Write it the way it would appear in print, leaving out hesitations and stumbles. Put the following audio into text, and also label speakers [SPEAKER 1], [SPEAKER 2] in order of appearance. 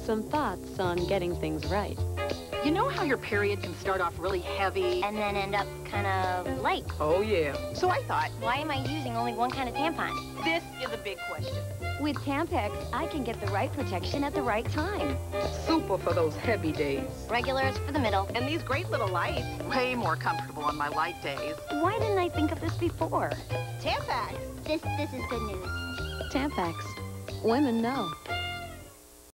[SPEAKER 1] some thoughts on getting things right.
[SPEAKER 2] You know how your period can start off really heavy
[SPEAKER 3] and then end up kind of light?
[SPEAKER 2] Oh, yeah. So I thought,
[SPEAKER 3] Why am I using only one kind of tampon?
[SPEAKER 2] this is a big question.
[SPEAKER 4] With Tampax, I can get the right protection at the right time.
[SPEAKER 2] Super for those heavy days.
[SPEAKER 3] Regular is for the middle.
[SPEAKER 2] And these great little lights, way more comfortable on my light days.
[SPEAKER 4] Why didn't I think of this before?
[SPEAKER 2] Tampax.
[SPEAKER 3] This is good news.
[SPEAKER 1] Tampax. Women know.